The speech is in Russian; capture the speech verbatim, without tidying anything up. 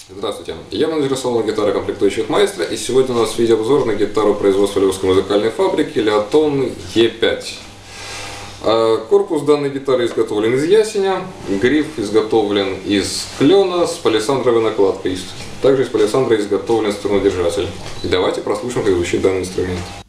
Здравствуйте, я менеджер салона гитары комплектующих Маэстро, и сегодня у нас видеообзор на гитару производства Львовской музыкальной фабрики Леотон Е пять. Корпус данной гитары изготовлен из ясеня, гриф изготовлен из клена с палисандровой накладкой. Также из палисандра изготовлен струнодержатель. Давайте прослушаем, как звучит данный инструмент.